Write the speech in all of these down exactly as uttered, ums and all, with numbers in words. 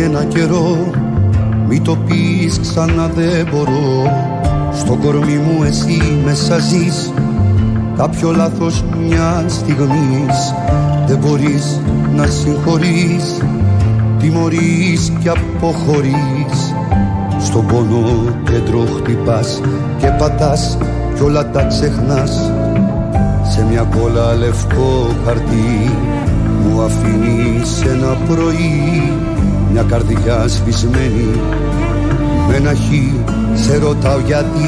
ένα καιρό, μη το πεις ξανά δεν μπορώ. Στο κορμί μου εσύ μέσα ζεις, κάποιο λάθος μια στιγμής. Δεν μπορείς να συγχωρείς, τιμωρείς και αποχωρείς. Στον πόνο κέντρο χτυπάς και πατάς κι όλα τα ξεχνάς. Σε μια κόλλα λευκό χαρτί μου αφήνεις ένα πρωί, μια καρδιά σβησμένη με ένα χι, σε ρωτάω γιατί.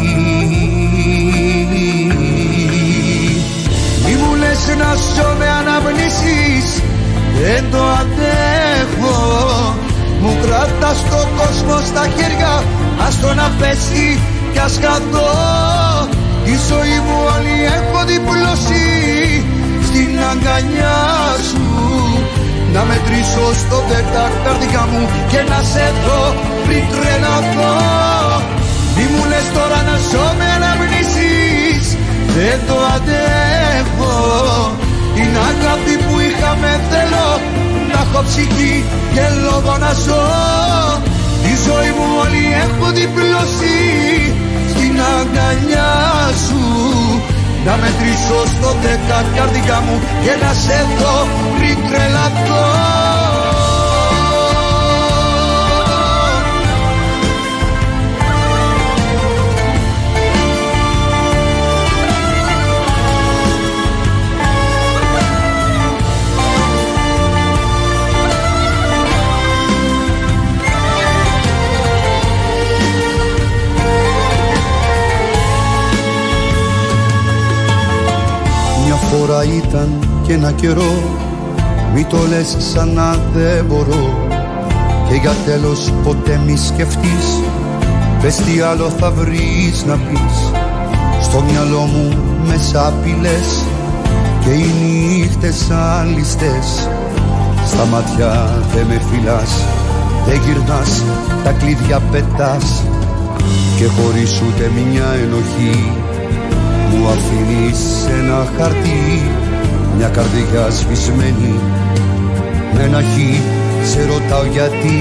Μη μου λες να ζω με αναμνήσεις, δεν το αντέχω. Μου κρατάς τον κόσμο στα χέρια, ας το να πέσει κι ας χαθώ. Τη ζωή μου όλη έχω διπλώσει στην αγκαλιά σου. Να μετρήσω στο δέκα καρδιά μου και να σε δω πριν τρελαθώ. Μη μου λες τώρα να ζω με αναμνήσεις, δεν το αντέχω. Την αγάπη που είχαμε θέλω να έχω ψυχή και λόγο να ζω. Τη ζωή μου όλη έχω διπλώσει στην αγκαλιά σου. Να μετρήσω στο δέκα καρδιά μου και να σε δω πριν τρελαθώ. Φορά ήταν και ένα καιρό, μη το λες ξανά δεν μπορώ. Και για τέλος ποτέ μη σκεφτείς, πες τι άλλο θα βρεις να πεις. Στο μυαλό μου μέσα απειλές και οι νύχτες σαν ληστές. Στα μάτια δεν με φυλάς, δεν γυρνάς, τα κλειδιά πετάς. Και χωρίς ούτε μια ενοχή μου αφήνεις ένα χαρτί, μια καρδιά σβησμένη με ένα χι, σε ρωτάω γιατί.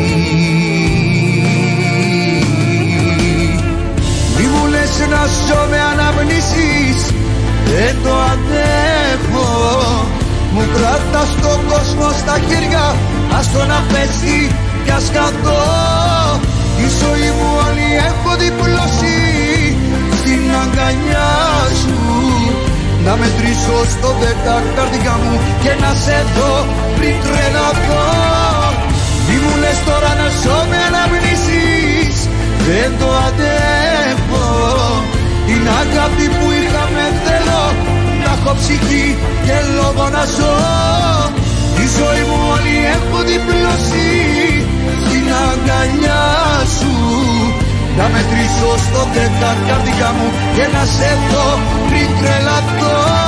Μη μου λες να ζω με αναμνήσεις, δεν το αντέχω. Μου κρατάς τον κόσμο στα χέρια, ας το να πέσει κι ας χαθώ. Η ζωή μου όλη έχω διπλώσει στην αγκαλιά σου. Να μετρήσω στο δέκα καρδιά μου και να σε δω πριν τρελαθώ. Μη μου λες τώρα να ζω με αναμνήσεις, δεν το αντέχω. Την αγάπη που είχαμε θέλω να έχω ψυχή και λόγο να ζω. Τη ζωή μου όλη έχω διπλώσει στην αγκαλιά σου. Να μετρήσω στο δέκα καρδιά μου και να σε δω πριν τρελαθώ.